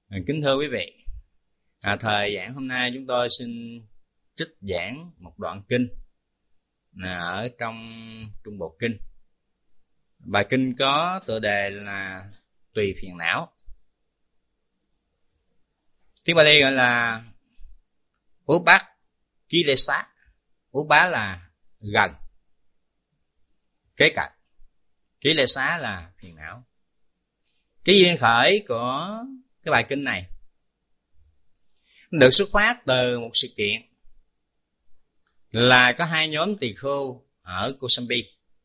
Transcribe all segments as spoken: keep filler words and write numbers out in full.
Kính thưa quý vị, à, thời giảng hôm nay chúng tôi xin trích giảng một đoạn kinh là ở trong Trung Bộ Kinh. Bài kinh có tựa đề là Tùy Phiền Não. Tiếng Bali gọi là Ubát Kilesa. Ubá là gần, kế cận. Kilesa là phiền não. Cái duyên khởi của cái bài kinh này được xuất phát từ một sự kiện là có hai nhóm tỳ khưu ở Kosambi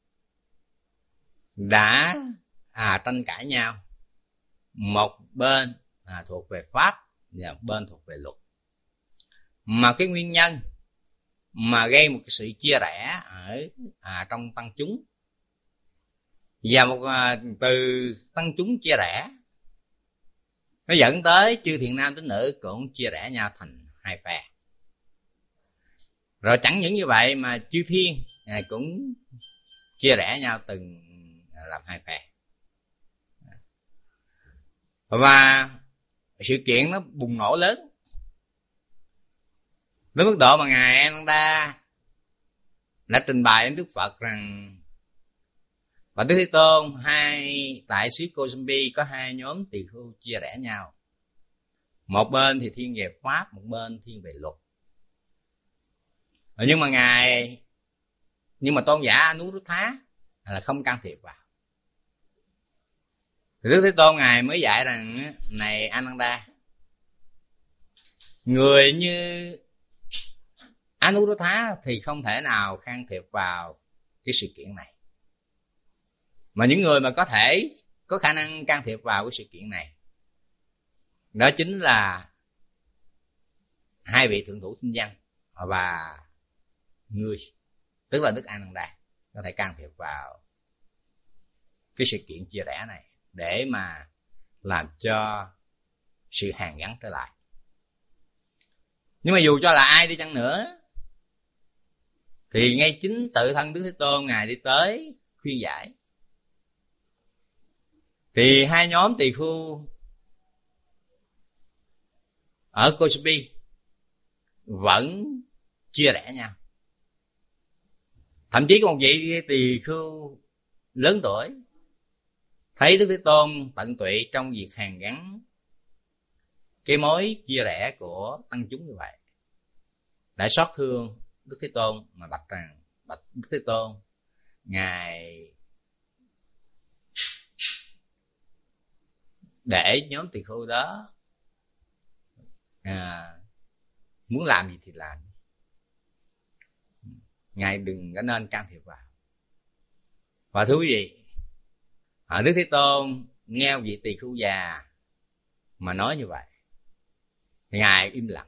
đã à, tranh cãi nhau. Một bên à, thuộc về pháp và một bên thuộc về luật. Mà cái nguyên nhân mà gây một cái sự chia rẽ ở à, trong tăng chúng, và một à, từ tăng chúng chia rẽ nó dẫn tới chư thiện nam tín nữ cũng chia rẽ nhau thành hai phe. Rồi chẳng những như vậy mà chư thiên cũng chia rẽ nhau từng làm hai phe. Và sự kiện nó bùng nổ lớn đến mức độ mà ngài Ananda đã trình bày đến Đức Phật rằng và Đức Thế Tôn, hai tại xứ Kosambi có hai nhóm tỳ khưu chia rẽ nhau. Một bên thì thiên về pháp, một bên thiên về luật. Nhưng mà ngài nhưng mà tôn giả Anuruddha là không can thiệp vào. Đức Thế Tôn ngài mới dạy rằng: này Ananda, người như Anuruddha thì không thể nào can thiệp vào cái sự kiện này. Mà những người mà có thể có khả năng can thiệp vào cái sự kiện này đó chính là hai vị thượng thủ tinh văn và người, tức là Đức Ananda, có thể can thiệp vào cái sự kiện chia rẽ này để mà làm cho sự hàn gắn trở lại. Nhưng mà dù cho là ai đi chăng nữa thì ngay chính tự thân Đức Thế Tôn ngài đi tới khuyên giải, thì hai nhóm tỳ khưu ở Kosambi vẫn chia rẽ nhau. Thậm chí có một vị tỳ khưu lớn tuổi thấy Đức Thế Tôn tận tụy trong việc hàn gắn cái mối chia rẽ của tăng chúng như vậy, đã xót thương Đức Thế Tôn mà bạch rằng: bạch Đức Thế Tôn, ngài để nhóm tỳ khưu đó à, muốn làm gì thì làm, ngài đừng có nên can thiệp vào. Và thưa quý vị, ở Đức Thế Tôn nghe vị tỳ khưu già mà nói như vậy thì ngài im lặng,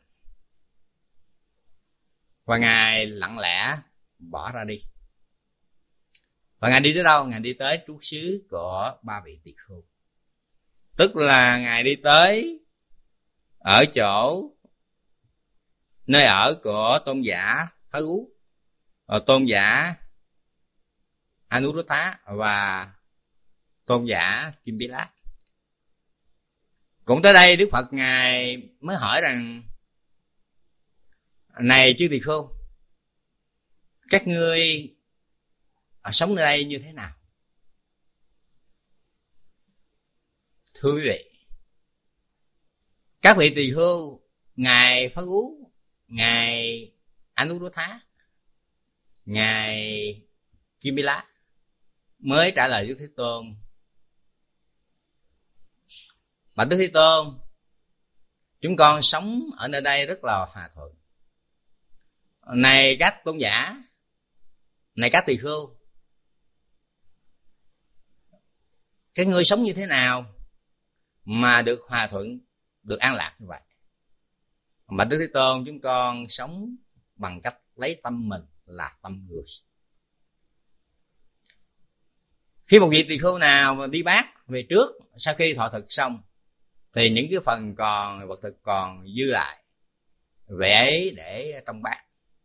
và ngài lặng lẽ bỏ ra đi. Và ngài đi tới đâu? Ngài đi tới trú xứ của ba vị tỳ khưu, tức là ngài đi tới ở chỗ nơi ở của tôn giả Phá Ú, tôn giả Anuruddha và tôn giả Kimbila. Cũng tới đây Đức Phật ngài mới hỏi rằng: này chư tỳ khưu, các ngươi sống nơi đây như thế nào? Thưa quý vị, các vị tỳ khưu, ngài Phá Ú, ngài Anuruddha, ngài Kimbila mới trả lời Đức Thế Tôn: bạch Đức Thế Tôn, chúng con sống ở nơi đây rất là hòa thuận. Này các tôn giả, này các tỳ khưu, các ngươi sống như thế nào mà được hòa thuận, được an lạc như vậy? Bạch Đức Thế Tôn, chúng con sống bằng cách lấy tâm mình là tâm người. Khi một vị tỳ khưu nào mà đi bát về trước, sau khi thọ thực xong, thì những cái phần còn vật thực còn dư lại về ấy để trong bát,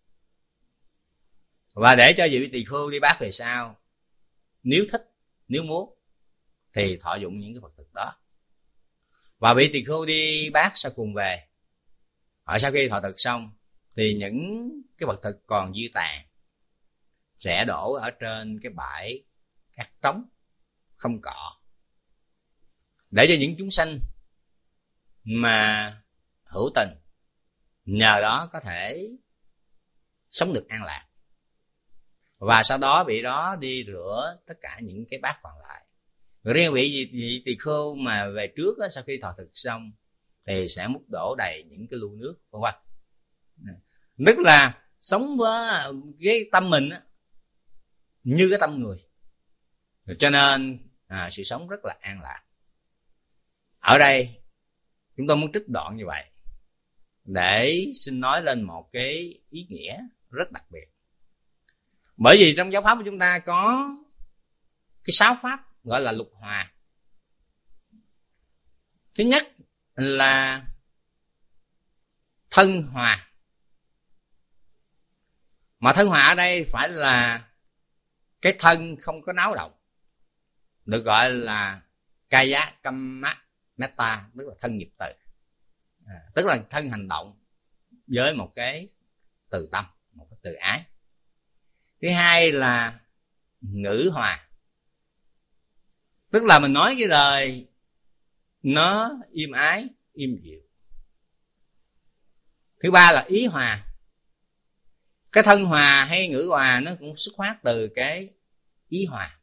và để cho vị tỳ khưu đi bát về sau, nếu thích, nếu muốn thì thọ dụng những cái vật thực đó. Và vị tỳ khưu đi bát sau cùng về. Ở sau khi thọ thực xong thì những cái vật thực còn dư tàn sẽ đổ ở trên cái bãi cát trống không cọ, để cho những chúng sanh mà hữu tình nhờ đó có thể sống được an lạc. Và sau đó vị đó đi rửa tất cả những cái bát còn lại. Riêng vị, vị tỳ khưu mà về trước đó, sau khi thọ thực xong thì sẽ múc đổ đầy những cái lu nước vân vân. Tức là sống với cái tâm mình á, như cái tâm người, cho nên à, sự sống rất là an lạc. Ở đây chúng tôi muốn trích đoạn như vậy để xin nói lên một cái ý nghĩa rất đặc biệt. Bởi vì trong giáo pháp của chúng ta có cái sáu pháp gọi là lục hòa. Thứ nhất là thân hòa. Mà thân hòa ở đây phải là cái thân không có náo động, được gọi là kaya kamma metta, tức là thân nghiệp từ, à, tức là thân hành động với một cái từ tâm, một cái từ ái. Thứ hai là ngữ hòa, tức là mình nói cái lời nó im ái, im dịu. Thứ ba là ý hòa. Cái thân hòa hay ngữ hòa nó cũng xuất phát từ cái ý hòa.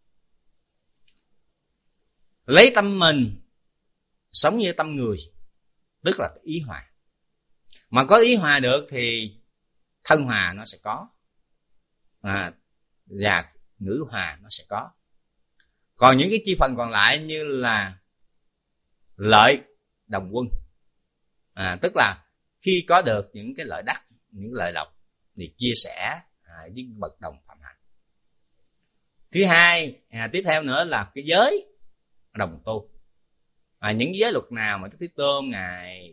Lấy tâm mình sống như tâm người, tức là ý hòa. Mà có ý hòa được thì thân hòa nó sẽ có, à, và ngữ hòa nó sẽ có. Còn những cái chi phần còn lại như là lợi đồng quân, à, tức là khi có được những cái lợi đắc, những lợi lộc thì chia sẻ à, với bậc đồng phạm hạnh. Thứ hai, à, tiếp theo nữa là cái giới đồng tu. À, những giới luật nào mà Đức Thế Tôn Ngài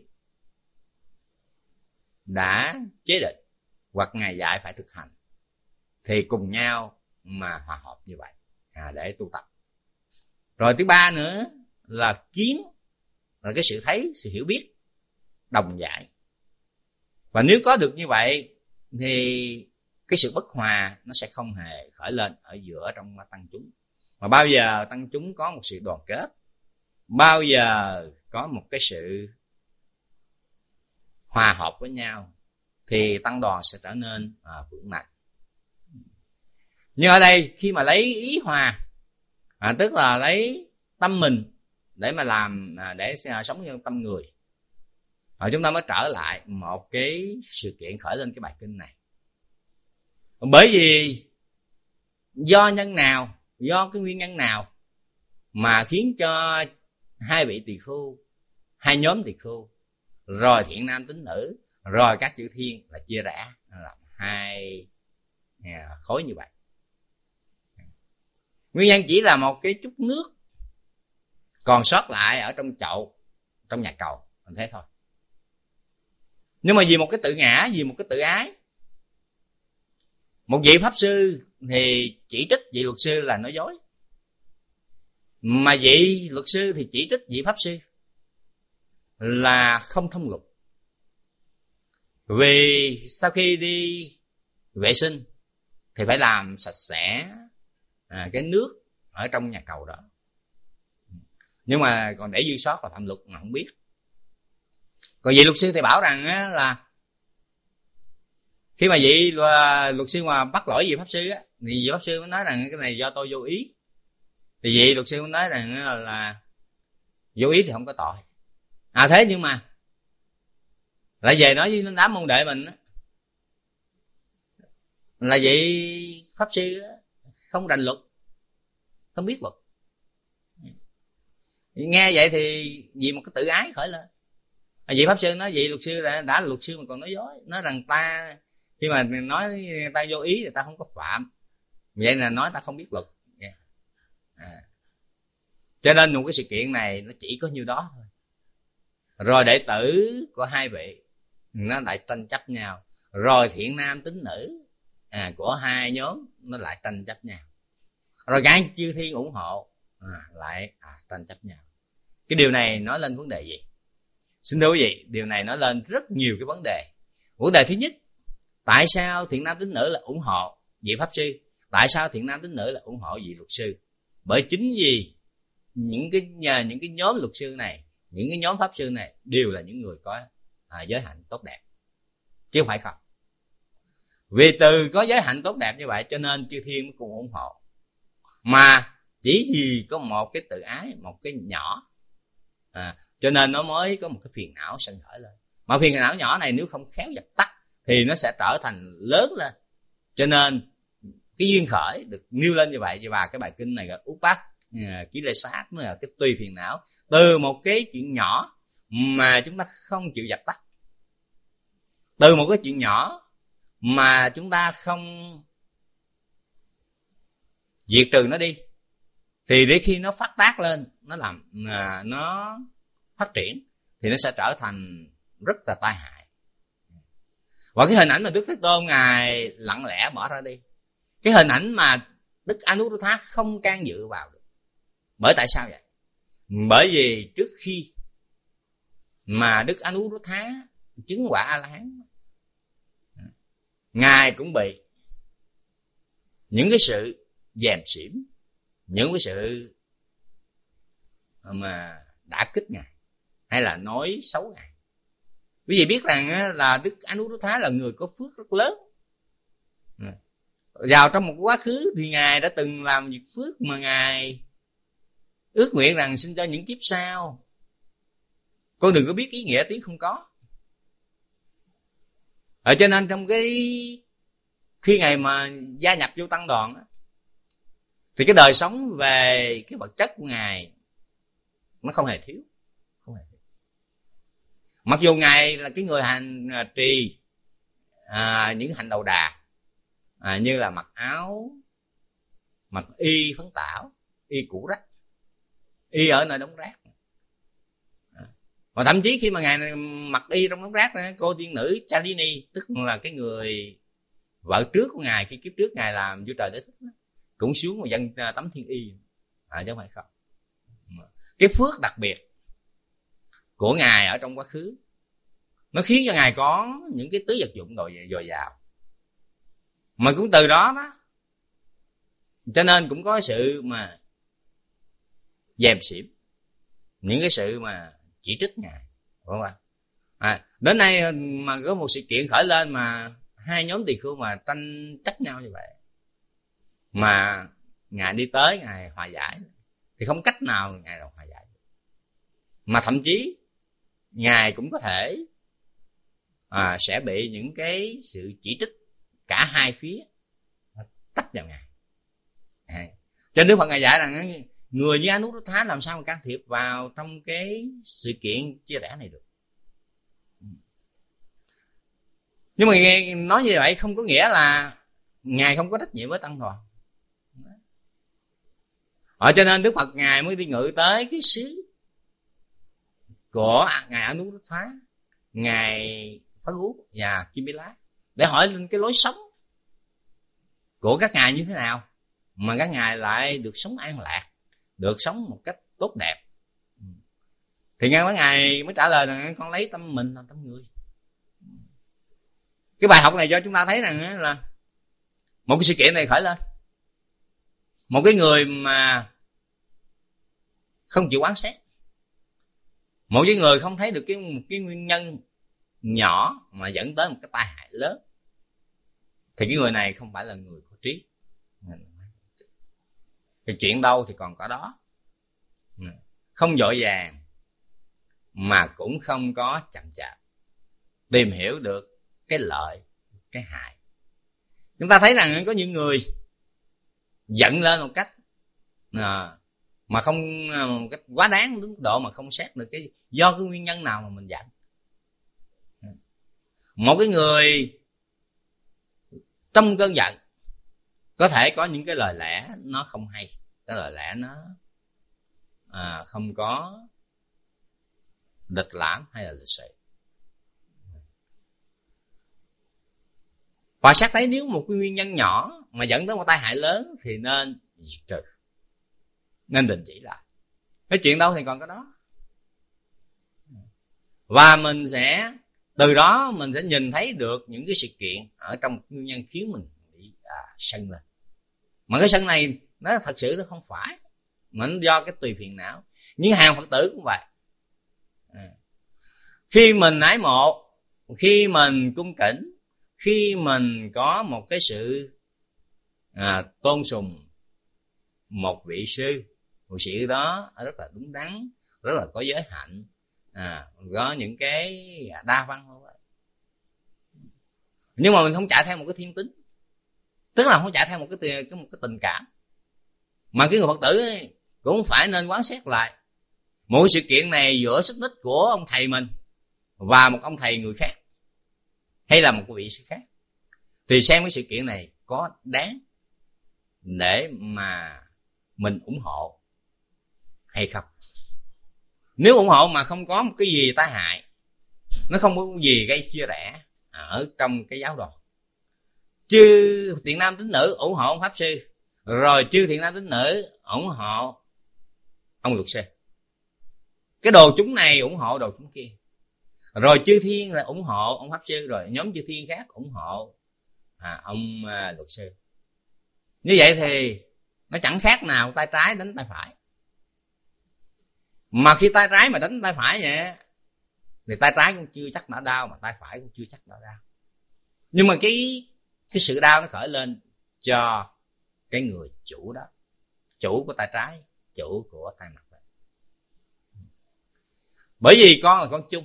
đã chế định hoặc Ngài dạy phải thực hành thì cùng nhau mà hòa hợp như vậy à, để tu tập. Rồi thứ ba nữa là kiến, là cái sự thấy, sự hiểu biết đồng giải. Và nếu có được như vậy thì cái sự bất hòa nó sẽ không hề khởi lên ở giữa trong tăng chúng. Mà bao giờ tăng chúng có một sự đoàn kết, bao giờ có một cái sự hòa hợp với nhau thì tăng đoàn sẽ trở nên à, vững mạnh. Nhưng ở đây khi mà lấy ý hòa, à, tức là lấy tâm mình để mà làm, à, để sống như tâm người, à, chúng ta mới trở lại một cái sự kiện khởi lên cái bài kinh này. Bởi vì do nhân nào, do cái nguyên nhân nào mà khiến cho hai vị tỳ khưu, hai nhóm tỳ khưu, rồi thiện nam tín nữ, rồi các chư thiên là chia rẽ làm hai khối như vậy. Nguyên nhân chỉ là một cái chút nước còn sót lại ở trong chậu, trong nhà cầu, mình thế thôi. Nhưng mà vì một cái tự ngã, vì một cái tự ái, một vị pháp sư thì chỉ trích vị luật sư là nói dối, mà vị luật sư thì chỉ trích vị pháp sư là không thông luật. Vì sau khi đi vệ sinh thì phải làm sạch sẽ à, cái nước ở trong nhà cầu đó. Nhưng mà còn để dư sót là phạm luật mà không biết. Còn vị luật sư thì bảo rằng á, là khi mà vị luật sư mà bắt lỗi vị pháp sư á, thì vị pháp sư mới nói rằng cái này do tôi vô ý. Thì vị luật sư mới nói rằng là, là vô ý thì không có tội. À thế nhưng mà lại về nói với đám môn đệ mình á, là vị pháp sư á, không rành luật, không biết luật. Nghe vậy thì vì một cái tự ái khởi lên. Vị pháp sư nói vị luật sư đã, đã là luật sư mà còn nói dối, nói rằng ta khi mà nói ta vô ý thì ta không có phạm, vậy là nói ta không biết luật. Yeah. À. Cho nên một cái sự kiện này nó chỉ có nhiêu đó thôi. Rồi đệ tử của hai vị nó lại tranh chấp nhau, rồi thiện nam tín nữ à, của hai nhóm nó lại tranh chấp nhau, rồi các chư thiên ủng hộ à, lại à, tranh chấp nhau. Cái điều này nói lên vấn đề gì? Xin thưa quý vị, điều này nói lên rất nhiều cái vấn đề. Vấn đề thứ nhất, tại sao thiện nam tín nữ là ủng hộ vị pháp sư? Tại sao thiện nam tín nữ là ủng hộ vị luật sư? Bởi chính vì những cái nhà, những cái nhóm luật sư này, những cái nhóm pháp sư này đều là những người có à, giới hạnh tốt đẹp, chứ không phải không. Vì từ có giới hạnh tốt đẹp như vậy cho nên chư thiên cũng ủng hộ. Mà chỉ vì có một cái tự ái, một cái nhỏ, à, cho nên nó mới có một cái phiền não sanh khởi lên. Mà phiền não nhỏ này nếu không khéo dập tắt thì nó sẽ trở thành lớn lên. Cho nên cái duyên khởi được nêu lên như vậy. Và cái bài kinh này là út bát ký lê sát, nó là cái tùy phiền não từ một cái chuyện nhỏ mà chúng ta không chịu dập tắt, từ một cái chuyện nhỏ mà chúng ta không diệt trừ nó đi, thì để khi nó phát tác lên, nó làm à, nó phát triển thì nó sẽ trở thành rất là tai hại. Và cái hình ảnh mà Đức Thế Tôn ngài lặng lẽ bỏ ra đi, cái hình ảnh mà Đức Anuruddha không can dự vào được. Bởi tại sao vậy? Bởi vì trước khi mà Đức Anuruddha chứng quả A-la-hán, ngài cũng bị những cái sự dèm xỉm, những cái sự mà đã kích ngài hay là nói xấu ngài. Quý vị biết rằng là Đức Anuruddha là người có phước rất lớn. Vào trong một quá khứ thì ngài đã từng làm việc phước mà ngài ước nguyện rằng xin cho những kiếp sau con đừng có biết ý nghĩa tiếng không có. Ở cho nên trong cái khi ngài mà gia nhập vô tăng đoàn á, thì cái đời sống về cái vật chất của ngài nó không hề thiếu, không hề thiếu. Mặc dù ngài là cái người hành trì à, những hành đầu đà à, như là mặc áo, mặc y phấn tảo, y củ rách, y ở nơi đống rác. Và thậm chí khi mà ngài mặc y trong đống rác, cô tiên nữ Chalini, tức là cái người vợ trước của ngài khi kiếp trước ngài làm vua trời Đế Thích, cũng xuống và dâng tấm thiên y à, chứ không phải không. Cái phước đặc biệt của ngài ở trong quá khứ nó khiến cho ngài có những cái tứ vật dụng dồi dào, mà cũng từ đó đó cho nên cũng có sự mà dèm xỉm, những cái sự mà chỉ trích ngài, đúng không ạ? À, đến nay mà có một sự kiện khởi lên mà hai nhóm tỳ khưu mà tranh trách nhau như vậy, mà ngài đi tới ngài hòa giải thì không cách nào ngài là hòa giải, mà thậm chí ngài cũng có thể à, sẽ bị những cái sự chỉ trích cả hai phía tách vào ngài. À, cho nên Đức Phật ngài dạy rằng người như Anuruddha làm sao mà can thiệp vào trong cái sự kiện chia rẽ này được. Nhưng mà nói như vậy không có nghĩa là ngài không có trách nhiệm với tăng đoàn. Ở cho nên Đức Phật ngài mới đi ngự tới cái xứ của ngài Anuruddha, ngài Phá Gú và Kimila để hỏi lên cái lối sống của các ngài như thế nào mà các ngài lại được sống an lạc, được sống một cách tốt đẹp. Thì nghe mấy ngài mới trả lời rằng con lấy tâm mình làm tâm người. Cái bài học này cho chúng ta thấy rằng là một cái sự kiện này khởi lên, một cái người mà không chịu quán xét, một cái người không thấy được cái một cái nguyên nhân nhỏ mà dẫn tới một cái tai hại lớn, thì cái người này không phải là người có trí. Cái chuyện đâu thì còn có đó, không vội vàng mà cũng không có chậm chạp tìm hiểu được cái lợi cái hại. Chúng ta thấy rằng có những người giận lên một cách à, mà không một cách quá đáng đến độ mà không xét được cái do cái nguyên nhân nào mà mình giận. Một cái người trong cơn giận có thể có những cái lời lẽ nó không hay, cái lời lẽ nó à, không có lịch lãm hay là lịch sự. Và xét thấy nếu một cái nguyên nhân nhỏ mà dẫn tới một tai hại lớn thì nên diệt trừ, nên đình chỉ lại. Cái chuyện đâu thì còn có đó. Và mình sẽ từ đó mình sẽ nhìn thấy được những cái sự kiện ở trong nguyên nhân khiến mình bị à, sân lên. Mà cái sân này nó thật sự nó không phải, mà nó do cái tùy phiền não. Nhưng hàng Phật tử cũng vậy. À. Khi mình ái mộ, khi mình cung kính, khi mình có một cái sự à, tôn sùng một vị sư, một sự đó rất là đúng đắn, rất là có giới hạnh, à, có những cái đa văn không vậy. Nhưng mà mình không chạy theo một cái thiên tính, tức là không chạy theo một cái, cái, một cái tình cảm. Mà cái người Phật tử ấy, cũng phải nên quán xét lại một sự kiện này giữa xích mích của ông thầy mình và một ông thầy người khác, hay là một vị sư khác, thì xem cái sự kiện này có đáng để mà mình ủng hộ hay không. Nếu ủng hộ mà không có một cái gì tai hại, nó không có gì gây chia rẽ ở trong cái giáo đoàn, chư thiện nam tín nữ ủng hộ ông pháp sư, rồi chư thiện nam tín nữ ủng hộ ông luật sư, cái đồ chúng này ủng hộ đồ chúng kia, rồi chư thiên là ủng hộ ông pháp sư, rồi nhóm chư thiên khác ủng hộ à, ông à, luật sư. Như vậy thì nó chẳng khác nào tay trái đánh tay phải. Mà khi tay trái mà đánh tay phải vậy thì tay trái cũng chưa chắc đã đau, mà tay phải cũng chưa chắc đã đau. Nhưng mà cái cái sự đau nó khởi lên cho cái người chủ đó, chủ của tay trái, chủ của tay mặt đó. Bởi vì con là con chung.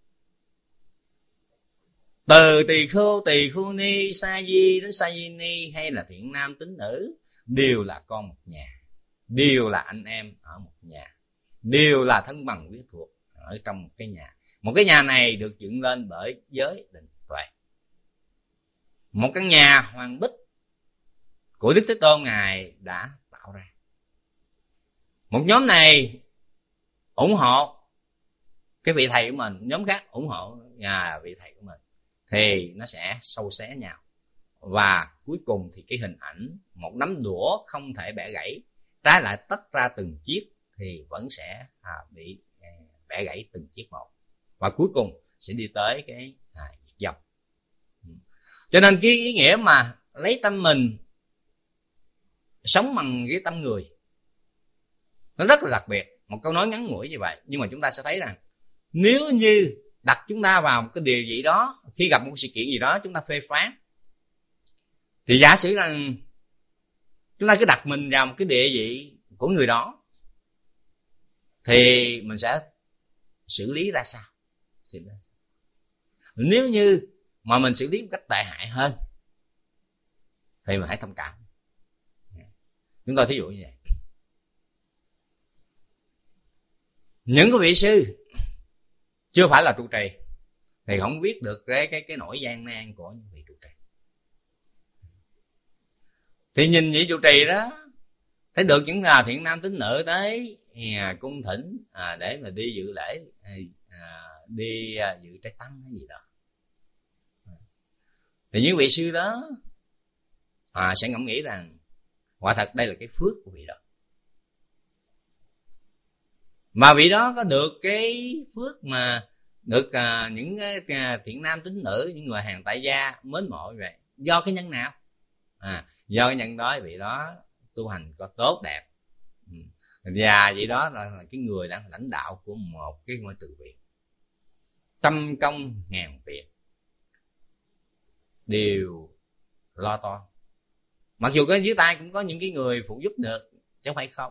Từ tỳ khưu, tỳ khưu ni, sa di đến sa di ni, hay là thiện nam tín nữ, đều là con một nhà, đều là anh em ở một nhà, đều là thân bằng quyến thuộc ở trong một cái nhà. Một cái nhà này được dựng lên bởi giới định tuệ, một căn nhà hoàng bích của Đức Thế Tôn Ngài đã tạo ra. Một nhóm này ủng hộ cái vị thầy của mình, nhóm khác ủng hộ nhà vị thầy của mình, thì nó sẽ sâu xé nhau. Và cuối cùng thì cái hình ảnh một nắm đũa không thể bẻ gãy, trái lại tách ra từng chiếc thì vẫn sẽ à, bị à, bẻ gãy từng chiếc một, và cuối cùng sẽ đi tới cái à, diệt vong. Cho nên cái ý nghĩa mà lấy tâm mình sống bằng cái tâm người nó rất là đặc biệt. Một câu nói ngắn ngủi như vậy, nhưng mà chúng ta sẽ thấy rằng nếu như đặt chúng ta vào một cái điều gì đó, khi gặp một sự kiện gì đó chúng ta phê phán, thì giả sử rằng chúng ta cứ đặt mình vào một cái địa vị của người đó, thì mình sẽ xử lý ra sao? Xử lý ra sao? Nếu như mà mình xử lý một cách tệ hại hơn thì mình hãy thông cảm. Chúng tôi thí dụ như vậy, những cái vị sư chưa phải là trụ trì thì không biết được cái cái cái nỗi gian nan của những vị trụ trì. Thì nhìn vị trụ trì đó, thấy được những là thiện nam tín nữ tới à, cung thỉnh à, để mà đi dự lễ, à, đi à, dự trai tăng hay gì đó, thì những vị sư đó à, sẽ ngẫm nghĩ rằng quả thật đây là cái phước của vị đó. Mà vị đó có được cái phước mà được à, những cái thiện nam tín nữ, những người hàng tại gia mến mộ như vậy, do cái nhân nào? À, do cái nhân đó vị đó tu hành có tốt đẹp, và vậy đó là, là cái người đang lãnh đạo của một cái ngôi từ viện, trăm công ngàn việc đều lo toan. Mặc dù cái dưới tay cũng có những cái người phụ giúp được, chứ không phải không.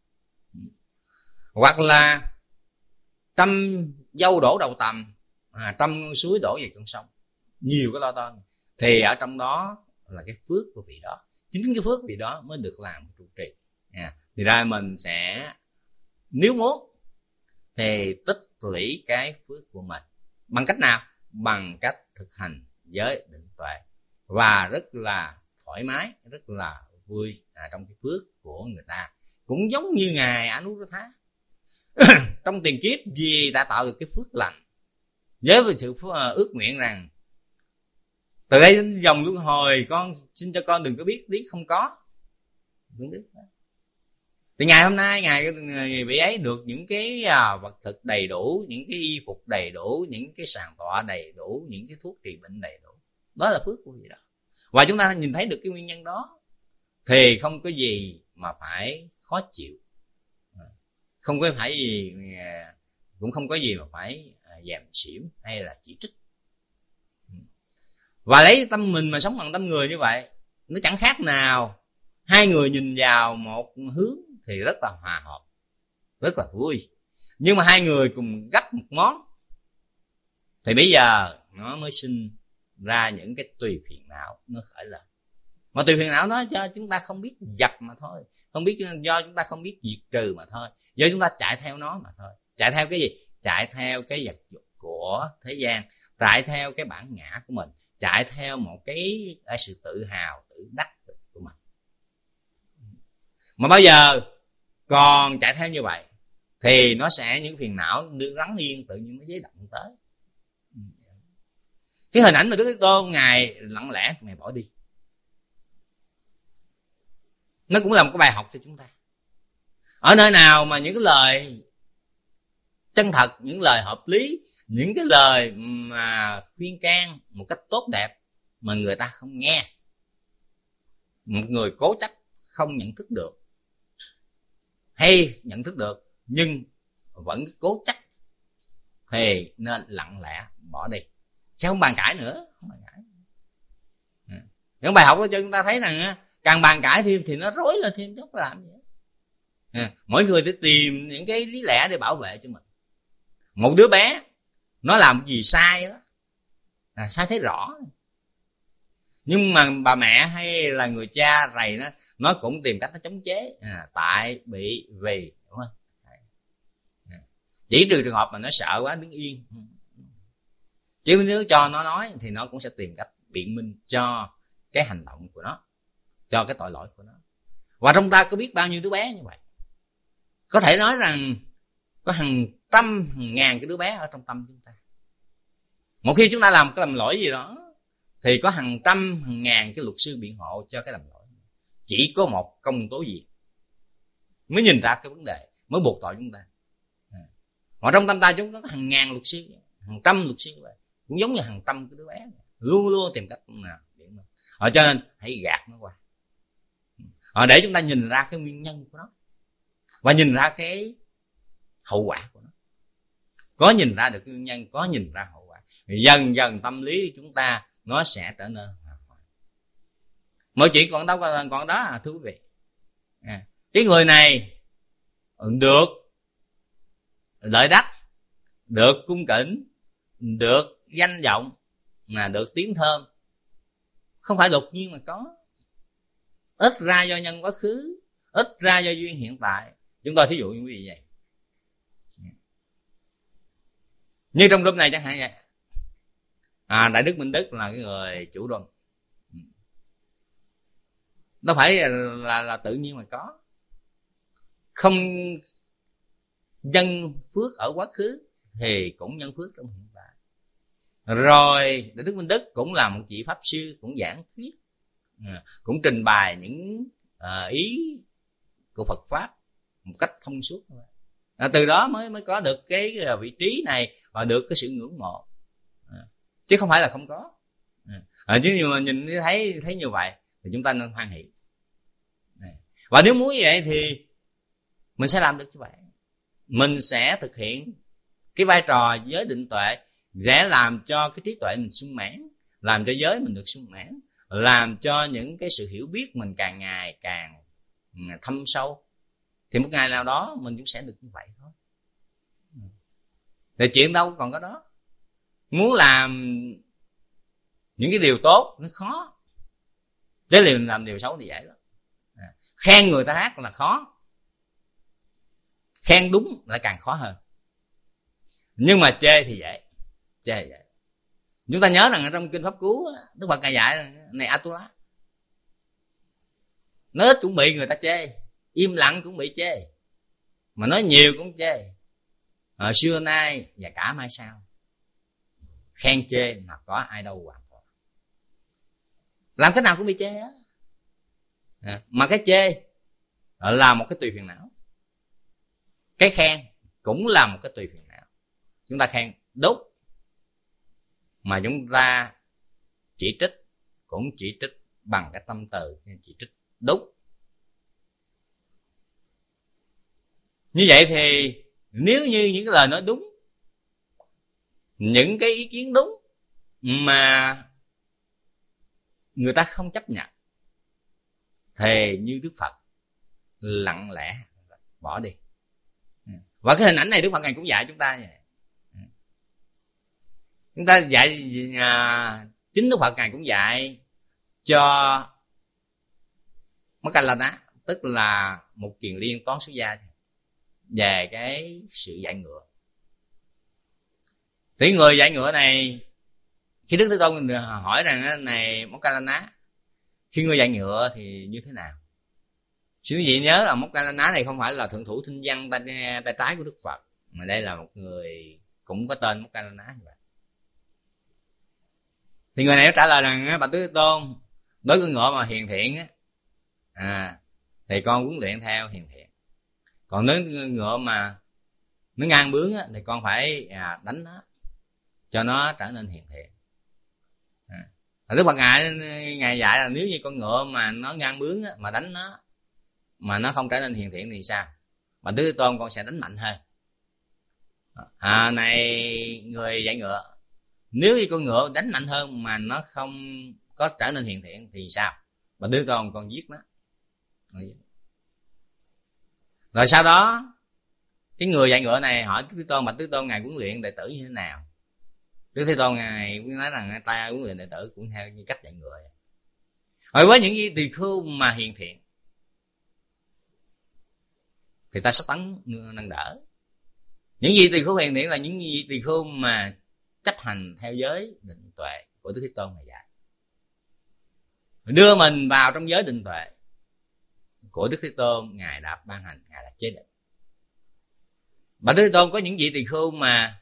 Hoặc là trăm dâu đổ đầu tầm, à, trăm suối đổ về con sông, nhiều cái lo toan, thì ở trong đó là cái phước của vị đó. Chính cái phước vị đó mới được làm trụ trì. À, thì ra mình sẽ nếu muốn thì tích lũy cái phước của mình bằng cách nào? Bằng cách thực hành giới định tuệ, và rất là thoải mái, rất là vui à, trong cái phước của người ta. Cũng giống như ngài Anuruddha trong tiền kiếp vì đã tạo được cái phước lành, với sự ước nguyện rằng từ đây đến dòng luân hồi con xin cho con đừng có biết tiếc không có, đừng biết. Thì ngày hôm nay ngài vị ấy được những cái vật thực đầy đủ, những cái y phục đầy đủ, những cái sàn tọa đầy đủ, những cái thuốc trị bệnh đầy đủ. Đó là phước của vị đó. Và chúng ta nhìn thấy được cái nguyên nhân đó thì không có gì mà phải khó chịu, không có phải gì, cũng không có gì mà phải dèm xỉm hay là chỉ trích. Và lấy tâm mình mà sống bằng tâm người như vậy, nó chẳng khác nào hai người nhìn vào một hướng thì rất là hòa hợp, rất là vui. Nhưng mà hai người cùng gấp một món thì bây giờ nó mới sinh ra những cái tùy phiền não nó khởi lên. Mà tùy phiền não đó cho chúng ta không biết dập mà thôi, không biết do chúng ta không biết diệt trừ mà thôi, do chúng ta chạy theo nó mà thôi. Chạy theo cái gì? Chạy theo cái vật dụng của thế gian, chạy theo cái bản ngã của mình, chạy theo một cái, cái sự tự hào, tự đắc của mình. Mà bao giờ còn chạy theo như vậy thì nó sẽ, những phiền não đưa rắn yên tự nhiên nó giấy động tới. Cái hình ảnh mà Đức Thế Tôn ngài lặng lẽ ngài bỏ đi, nó cũng là một cái bài học cho chúng ta. Ở nơi nào mà những cái lời chân thật, những lời hợp lý, những cái lời mà khuyên can một cách tốt đẹp mà người ta không nghe, một người cố chấp không nhận thức được, hay nhận thức được nhưng vẫn cố chấp, thì nên lặng lẽ bỏ đi, sẽ không bàn cãi nữa, không bàn cãi. Những bài học đó cho chúng ta thấy rằng càng bàn cãi thêm thì nó rối lên thêm, chứ làm gì. Mỗi người sẽ tìm những cái lý lẽ để bảo vệ cho mình. Một đứa bé nó làm cái gì sai đó là sai thấy rõ, nhưng mà bà mẹ hay là người cha rầy nó, nó cũng tìm cách nó chống chế, à, tại bị vì, đúng không? Chỉ trừ trường hợp mà nó sợ quá đứng yên, chứ nếu cho nó nói thì nó cũng sẽ tìm cách biện minh cho cái hành động của nó, cho cái tội lỗi của nó. Và trong ta có biết bao nhiêu đứa bé như vậy. Có thể nói rằng có hàng trăm, hàng ngàn cái đứa bé ở trong tâm chúng ta. Một khi chúng ta làm cái lầm lỗi gì đó thì có hàng trăm, hàng ngàn cái luật sư biện hộ cho cái lầm lỗi. Chỉ có một công tố viên mới nhìn ra cái vấn đề, mới buộc tội chúng ta. Mà trong tâm ta chúng ta có hàng ngàn luật sư, hàng trăm luật sư vậy, cũng giống như hàng trăm cái đứa bé, luôn luôn tìm cách nào biện minh. Ở cho nên hãy gạt nó qua, ở để chúng ta nhìn ra cái nguyên nhân của nó và nhìn ra cái hậu quả của nó. Có nhìn ra được cái nguyên nhân, có nhìn ra hậu quả, dần dần tâm lý của chúng ta nó sẽ trở nên hòa hoãn. Mọi chuyện còn đâu còn, còn đó à, thưa quý vị. À, cái người này được lợi đắc, được cung kính, được danh vọng, mà được tiếng thơm, không phải đột nhiên mà có. Ít ra do nhân quá khứ, ít ra do duyên hiện tại. Chúng tôi thí dụ như quý vị vậy. Như trong lúc này chẳng hạn vậy, à, Đại Đức Minh Đức là cái người chủ luận, nó phải là, là, là tự nhiên mà có. Không nhân phước ở quá khứ thì cũng nhân phước trong hiện tại. Rồi Đại Đức Minh Đức cũng là một vị pháp sư, cũng giảng thuyết, cũng trình bày những uh, ý của Phật pháp một cách thông suốt. À, từ đó mới mới có được cái vị trí này và được cái sự ngưỡng mộ, à, chứ không phải là không có. À, chứ nhưng mà nhìn thấy thấy như vậy thì chúng ta nên hoan hỷ. À, và nếu muốn như vậy thì mình sẽ làm được như vậy. Mình sẽ thực hiện cái vai trò giới định tuệ, sẽ làm cho cái trí tuệ mình sung mãn, làm cho giới mình được sung mãn, làm cho những cái sự hiểu biết mình càng ngày càng thâm sâu. Thì một ngày nào đó mình cũng sẽ được như vậy thôi. Thì chuyện đâu còn có đó. Muốn làm những cái điều tốt nó khó, để liền làm điều xấu thì dễ lắm. À, khen người ta hát là khó, khen đúng lại càng khó hơn. Nhưng mà chê thì dễ, chê thì dễ. Chúng ta nhớ rằng trong kinh Pháp Cú, Đức Phật ngài dạy này Atula, nói ít cũng bị người ta chê, im lặng cũng bị chê, mà nói nhiều cũng chê. Ở xưa nay và cả mai sau, khen chê mà có ai đâu hoàn toàn. Làm cái nào cũng bị chê á. À, mà cái chê là một cái tùy phiền não. Cái khen cũng là một cái tùy phiền não. Chúng ta khen đúng, mà chúng ta chỉ trích cũng chỉ trích bằng cái tâm từ, chỉ trích đúng. Như vậy thì nếu như những cái lời nói đúng, những cái ý kiến đúng mà người ta không chấp nhận, thì như Đức Phật lặng lẽ bỏ đi. Và cái hình ảnh này Đức Phật Ngài cũng dạy chúng ta vậy. Chúng ta dạy à, chính Đức Phật Ngài cũng dạy cho Mokkallana, tức là một kiền liên toán xuất gia, về cái sự dạy ngựa. Thì người dạy ngựa này, khi Đức Thế Tôn hỏi rằng này Mokkallana, khi người dạy ngựa thì như thế nào? Xin quý vị nhớ là Mokkallana này không phải là thượng thủ thinh văn tay, tay trái của Đức Phật, mà đây là một người cũng có tên Mokkallana như vậy. Thì người này trả lời rằng bạch Đức Thế Tôn, đối với ngựa mà hiền thiện á, à, thì con huấn luyện theo hiền thiện. Còn nếu ngựa mà nó ngang bướng á, thì con phải à, đánh nó cho nó trở nên hiền thiện. À, Đức Phật Ngài Ngài dạy là nếu như con ngựa mà nó ngang bướng á, mà đánh nó mà nó không trở nên hiền thiện thì sao? Bạch Đức Thế Tôn, con sẽ đánh mạnh hơn. À, này người dạy ngựa, nếu như con ngựa đánh mạnh hơn mà nó không có trở nên hiền thiện thì sao? Bạch Đức Thế Tôn, con giết nó. Rồi sau đó cái người dạy ngựa này hỏi Đức Thế Tôn, bạch Đức Thế Tôn, Ngài huấn luyện đệ tử như thế nào? Đức Thế Tôn Ngài cũng nói rằng ta huấn luyện đệ tử cũng theo như cách dạy ngựa. Rồi với những tỳ khưu mà hiền thiện thì ta sẽ tấn nâng đỡ. Những gì tỳ khưu hiền thiện là những gì tỳ khưu mà chấp hành theo giới định tuệ của Đức Thế Tôn Ngài dạy, đưa mình vào trong giới định tuệ của Đức Thế Tôn Ngài đã ban hành, Ngài đã chế định. Bạch Đức Thế Tôn, có những vị tỳ khưu mà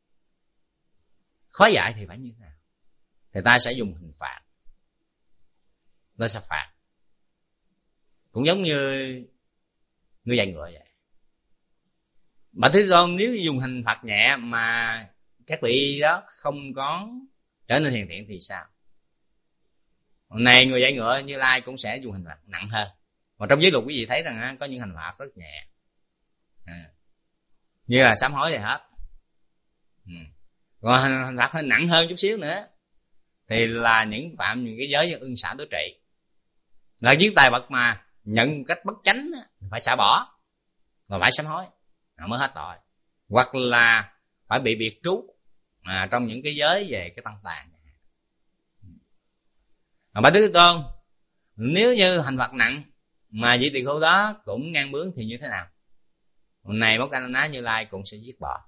khó dạy thì phải như thế nào? Thì ta sẽ dùng hình phạt, ta sẽ phạt, cũng giống như người dạy ngựa vậy. Bạch Thế Tôn, nếu dùng hình phạt nhẹ mà các vị đó không có trở nên hiền thiện thì sao? Hôm nay người dạy ngựa Như Lai cũng sẽ dùng hình phạt nặng hơn. Mà trong giới luật quý vị thấy rằng có những hình phạt rất nhẹ, à, như là sám hối thì hết. Ừ. Còn hình phạt hơi nặng hơn chút xíu nữa thì là những phạm những cái giới như ưng xả tối trị, là những tài vật mà nhận cách bất chánh phải xả bỏ, rồi phải sám hối mới hết tội, hoặc là phải bị biệt trú à, trong những cái giới về cái tăng tàn. Mà bạch Đức Thế Tôn, nếu như hành phạt nặng mà vị tỳ khưu đó cũng ngang bướng thì như thế nào? Hôm nay Mokkallana Như Lai cũng sẽ giết bỏ.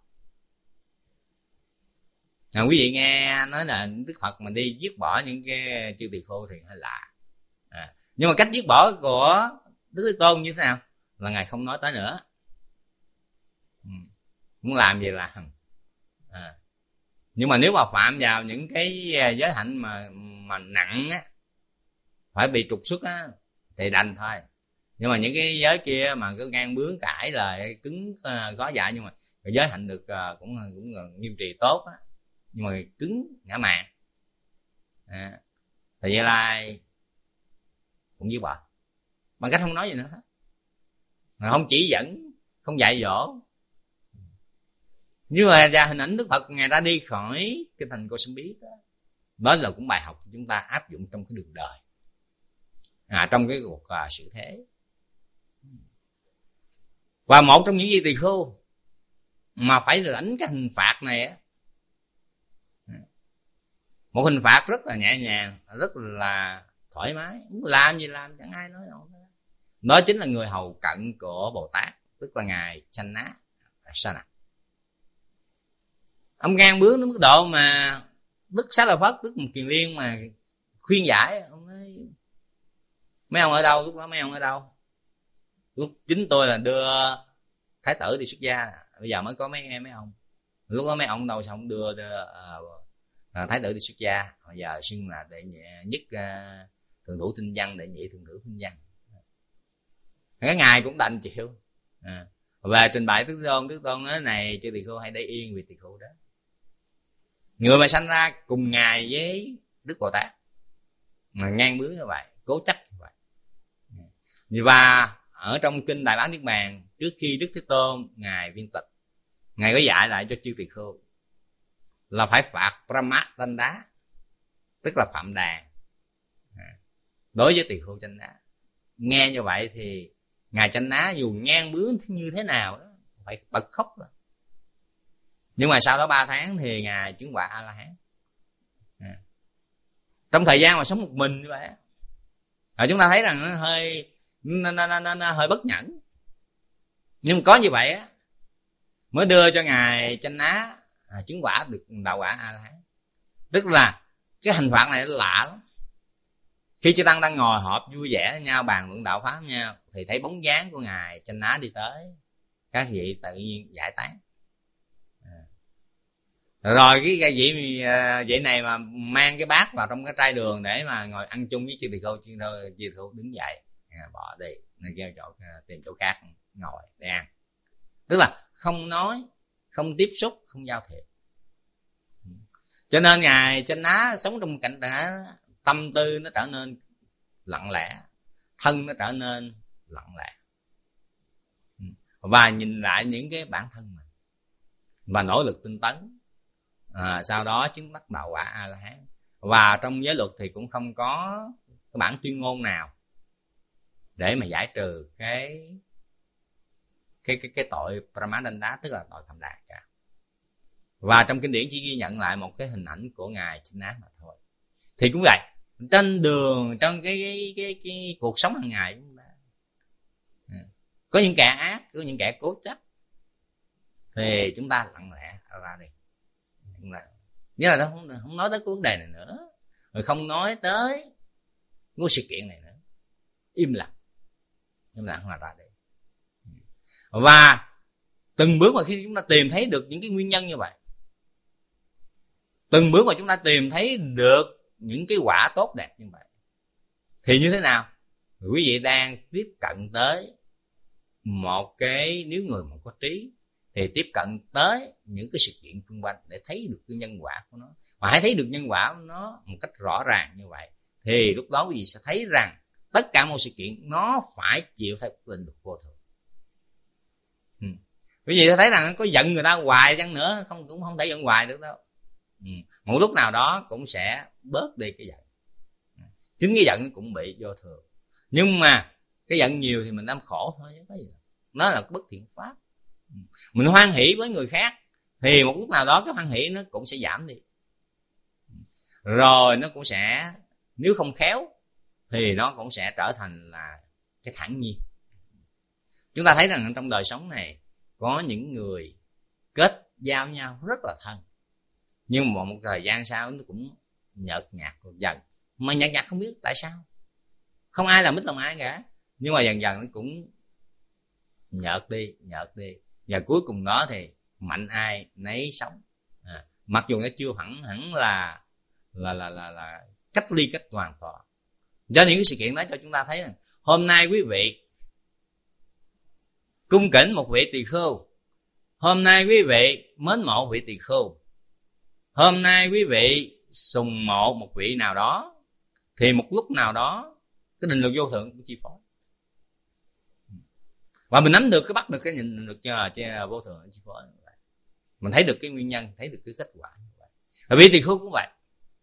À, quý vị nghe nói là Đức Phật mà đi giết bỏ những cái chư tỳ khưu thì hơi lạ. À, nhưng mà cách giết bỏ của Đức Thế Tôn như thế nào là Ngài không nói tới nữa. Ừ. Muốn làm gì làm. À. Nhưng mà nếu mà phạm vào những cái giới hạnh mà mà nặng á, phải bị trục xuất á, thì đành thôi. Nhưng mà những cái giới kia mà cứ ngang bướng cãi lời cứng có dại, nhưng mà giới hạnh được cũng cũng nghiêm trì tốt á, nhưng mà cứng ngã mạn à, thì Như Lai cũng giết bỏ bằng cách không nói gì nữa hết, mà không chỉ dẫn, không dạy dỗ. Nhưng mà ra hình ảnh Đức Phật Ngài đã đi khỏi cái thành Kosambi đó, đó là cũng bài học cho chúng ta áp dụng trong cái đường đời, à, trong cái cuộc uh, sự thế. Và một trong những gì tỳ khưu mà phải lãnh cái hình phạt này á, một hình phạt rất là nhẹ nhàng, rất là thoải mái, muốn làm gì làm, chẳng ai nói đâu. Đó chính là người hầu cận của Bồ Tát, tức là ngài Chana Sana. Ông ngang bướng đến mức độ mà Đức Xá Lợi Phất, tức một kiền liên mà khuyên giải, ông nói mấy ông ở đâu? Lúc đó mấy ông ở đâu? Lúc chính tôi là đưa thái tử đi xuất gia, bây giờ mới có mấy mấy ông. Lúc đó mấy ông đâu sao không đưa, đưa uh, thái tử đi xuất gia, bây giờ xưng là đệ nhị nhất uh, thượng thủ thinh văn, đệ nhị thượng thủ thinh văn. Cái ngài cũng đành chịu. À, về trình bày Đức Tôn, Đức Tôn nói này chư tỳ khưu hãy để yên vì tỳ khưu đó. Người mà sanh ra cùng ngài với Đức Bồ Tát mà ngang bướng như vậy, cố chấp như vậy. Và ở trong kinh Đại Bá Niết Bàn, trước khi Đức Thế Tôn ngài viên tịch, ngài có dạy lại cho chư tỳ khưu là phải phạt Pramadanda, tức là phạm đàn, đối với tỳ khưu Chánh Đá. Nghe như vậy thì ngài Chánh Đá dù ngang bướng như thế nào đó phải bật khóc rồi. Nhưng mà sau đó ba tháng thì ngài chứng quả A La Hán. À. Trong thời gian mà sống một mình như vậy, à, chúng ta thấy rằng nó hơi nó, nó, nó, nó hơi bất nhẫn. Nhưng mà có như vậy á mới đưa cho ngài Chánh Đá à, chứng quả được đạo quả A La Hán. Tức là cái hình phạt này nó lạ lắm. Khi chư tăng đang ngồi họp vui vẻ với nhau bàn luận đạo pháp nhau, thì thấy bóng dáng của ngài Chánh Đá đi tới, các vị tự nhiên giải tán. Rồi cái cái vị vậy này mà mang cái bát vào trong cái trai đường để mà ngồi ăn chung với chư tỳ khưu, chư tỳ khưu đứng dậy bỏ đi, nơi kêu chỗ tìm chỗ khác ngồi để ăn. Tức là không nói, không tiếp xúc, không giao thiệp. Cho nên ngài Chánh Đá sống trong cảnh đó, tâm tư nó trở nên lặng lẽ, thân nó trở nên lặng lẽ, và nhìn lại những cái bản thân mình và nỗ lực tinh tấn. À, sau đó chứng đắc đạo quả A La Hán. Và trong giới luật thì cũng không có cái bản tuyên ngôn nào để mà giải trừ cái cái cái cái tội Pramadanda, tức là tội phạm đàn cả. Và trong kinh điển chỉ ghi nhận lại một cái hình ảnh của ngài Chánh Đá mà thôi. Thì cũng vậy, trên đường, trong cái cái cái, cái cuộc sống hàng ngày chúng ta có những kẻ ác, có những kẻ cố chấp, thì chúng ta lặng lẽ ra đi. Nghĩa là nó không, không nói tới cái vấn đề này nữa, rồi không nói tới cái sự kiện này nữa, im lặng, im lặng là ra đi. Và từng bước mà khi chúng ta tìm thấy được những cái nguyên nhân như vậy, từng bước mà chúng ta tìm thấy được những cái quả tốt đẹp như vậy, thì như thế nào? Quý vị đang tiếp cận tới một cái, nếu người mà có trí thì tiếp cận tới những cái sự kiện xung quanh để thấy được cái nhân quả của nó. Mà hãy thấy được nhân quả của nó một cách rõ ràng như vậy, thì lúc đó quý vị sẽ thấy rằng tất cả mọi sự kiện nó phải chịu theo định luật vô thường. Ừ. Quý vị sẽ thấy rằng có giận người ta hoài chăng nữa, không cũng không thể giận hoài được đâu. Ừ. Một lúc nào đó cũng sẽ bớt đi cái giận. Chính cái giận cũng bị vô thường. Nhưng mà cái giận nhiều thì mình đang khổ thôi, chứ có gì. Nó là bất thiện pháp. Mình hoan hỷ với người khác thì một lúc nào đó cái hoan hỷ nó cũng sẽ giảm đi, rồi nó cũng sẽ, nếu không khéo thì nó cũng sẽ trở thành là cái thản nhiên. Chúng ta thấy rằng trong đời sống này có những người kết giao nhau rất là thân, nhưng mà một thời gian sau nó cũng nhợt nhạt dần, mà nhợt nhạt không biết tại sao, không ai làm mít lòng ai cả, nhưng mà dần dần nó cũng nhợt đi, nhợt đi, và cuối cùng đó thì mạnh ai nấy sống. À, mặc dù nó chưa hẳn hẳn là là là là là cách ly cách hoàn toàn. Do những cái sự kiện đó cho chúng ta thấy rằng hôm nay quý vị cung kính một vị tỳ khưu, hôm nay quý vị mến mộ vị tỳ khưu, hôm nay quý vị sùng mộ một vị nào đó, thì một lúc nào đó cái định luật vô thượng cũng chi phối. Và mình nắm được, cái bắt được cái nhìn được cho vô thường chi phối. Mình thấy được cái nguyên nhân, thấy được cái kết quả như vậy. Và vị tỳ khưu cũng vậy.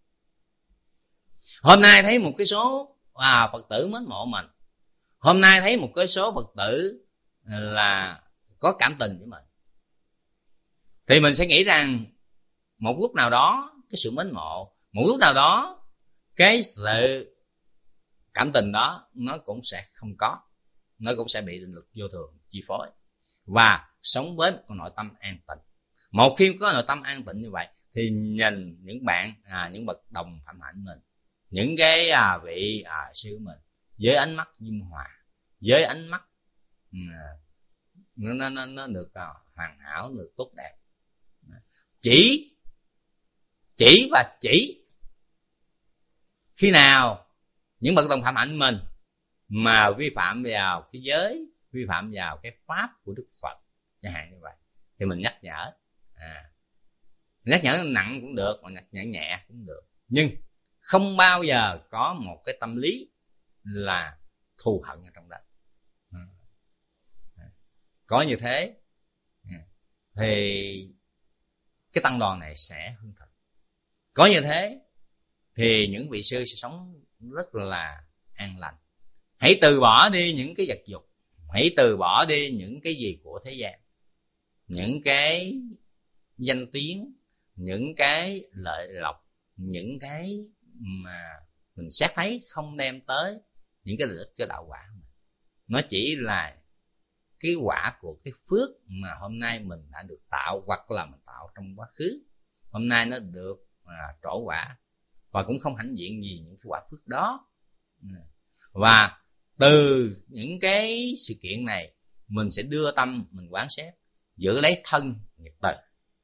Hôm nay thấy một cái số à, Phật tử mến mộ mình, hôm nay thấy một cái số Phật tử là có cảm tình với mình, thì mình sẽ nghĩ rằng một lúc nào đó cái sự mến mộ, một lúc nào đó cái sự cảm tình đó nó cũng sẽ không có, nó cũng sẽ bị định luật vô thường chi phối, và sống với một con nội tâm an tịnh. Một khi có nội tâm an tịnh như vậy thì nhìn những bạn à, những bậc đồng phạm hạnh mình, những cái à, vị à, sư mình với ánh mắt dung hòa, với ánh mắt à, nó, nó, nó được à, hoàn hảo, được tốt đẹp, chỉ chỉ và chỉ khi nào những bậc đồng phạm hạnh mình mà vi phạm vào cái giới, vi phạm vào cái pháp của Đức Phật chẳng hạn như vậy, thì mình nhắc nhở. à, nhắc nhở nặng cũng được, mà nhắc nhở nhẹ cũng được, nhưng không bao giờ có một cái tâm lý là thù hận ở trong đó. Có như thế thì cái tăng đoàn này sẽ hưng thịnh. Có như thế thì những vị sư sẽ sống rất là an lành. Hãy từ bỏ đi những cái vật dục, hãy từ bỏ đi những cái gì của thế gian, những cái danh tiếng, những cái lợi lộc, những cái mà mình xét thấy không đem tới những cái lợi ích cho đạo quả. Nó chỉ là cái quả của cái phước mà hôm nay mình đã được tạo, hoặc là mình tạo trong quá khứ, hôm nay nó được à, trổ quả, và cũng không hãnh diện gì những cái quả phước đó. Và từ những cái sự kiện này mình sẽ đưa tâm mình quán xét, giữ lấy thân nghiệp từ,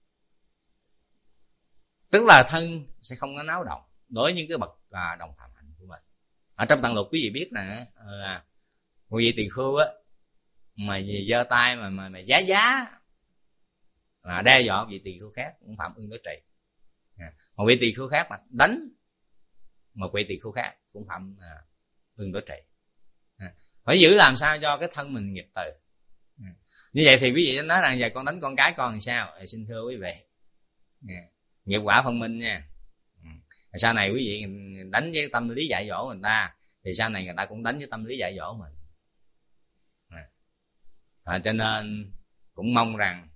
tức là thân sẽ không có náo động đối với những cái bậc à, đồng phạm hạnh của mình. Ở trong Tăng Lục quý vị biết là là quý vị tỳ khưu á, mà giơ tay mà mà, mà giá giá là đe dọa vị tỳ khưu khác cũng phạm ưng đối trì. À, một vị tỳ khưu khác mà đánh một vị tỳ khưu khác cũng phạm à, ưng đối trì. À, phải giữ làm sao cho cái thân mình nghiệp từ. À, như vậy thì quý vị nói rằng giờ con đánh con cái con làm sao? À, xin thưa quý vị, à, nghiệp quả phân minh nha. À, sau này quý vị đánh với tâm lý dạy dỗ người ta, thì sau này người ta cũng đánh với tâm lý dạy dỗ mình. À, à, cho nên cũng mong rằng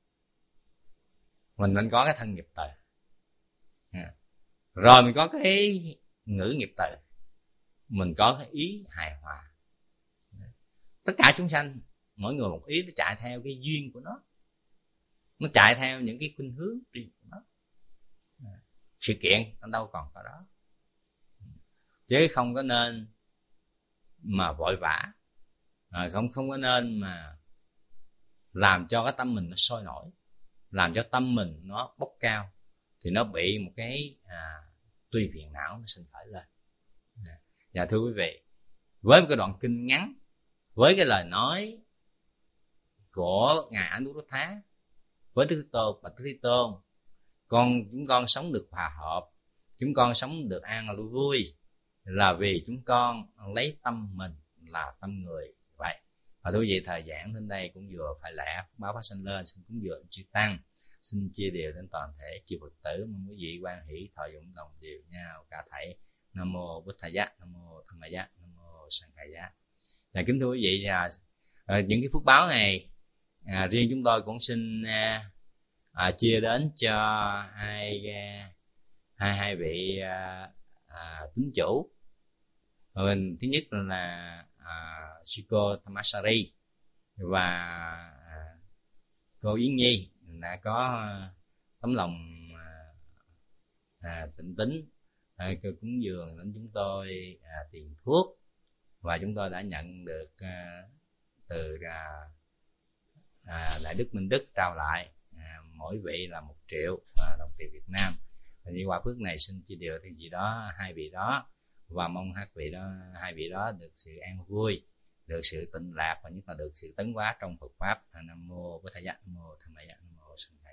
mình nên có cái thân nghiệp từ, à, rồi mình có cái ngữ nghiệp từ, mình có cái ý hài hòa. Tất cả chúng sanh mỗi người một ý, nó chạy theo cái duyên của nó, nó chạy theo những cái khuynh hướng riêng của nó. À, sự kiện nó đâu còn có đó, chứ không có nên mà vội vã, à, không không có nên mà làm cho cái tâm mình nó sôi nổi, làm cho tâm mình nó bốc cao, thì nó bị một cái à, tuy phiền não nó sinh khởi lên. À, dạ thưa quý vị, với một cái đoạn kinh ngắn, với cái lời nói của ngài Anuruddha với Đức Thế Tôn và Đức Thế Tôn, con chúng con sống được hòa hợp, chúng con sống được an vui, là vì chúng con lấy tâm mình là tâm người vậy. Và thưa quý vị, thời giảng đến đây cũng vừa phải lẽ, báo phát sinh lên, xin cúng dường chư tăng, xin chia đều đến toàn thể chư Phật tử, mong quý vị quan hỷ thọ dụng đồng đều nhau cả thảy. Nam mô Bụt Thầy Giác, Nam mô Tham Ma Giác, Nam mô Sang Khai Giác. Và kính thưa quý vị, à, những cái phước báo này à, riêng chúng tôi cũng xin à, à, chia đến cho hai à, hai hai vị à, à, tín chủ. Mình thứ nhất là à, sư cô Tamasari và à, cô Yến Nhi đã có tấm lòng à, à, tịnh tín à, cúng dường đến chúng tôi à, tiền thuốc, và chúng tôi đã nhận được à, từ à, à, Đại Đức Minh Đức trao lại à, mỗi vị là một triệu à, đồng tiền Việt Nam. Và như quả phước này xin chia đều theo gì đó hai vị đó, và mong hai vị đó hai vị đó được sự an vui, được sự tịnh lạc, và nhất là được sự tấn hóa trong Phật pháp. Nam mô Bổn Thầy Giác, Nam mô Tham Ma Giác, Nam mô Sanh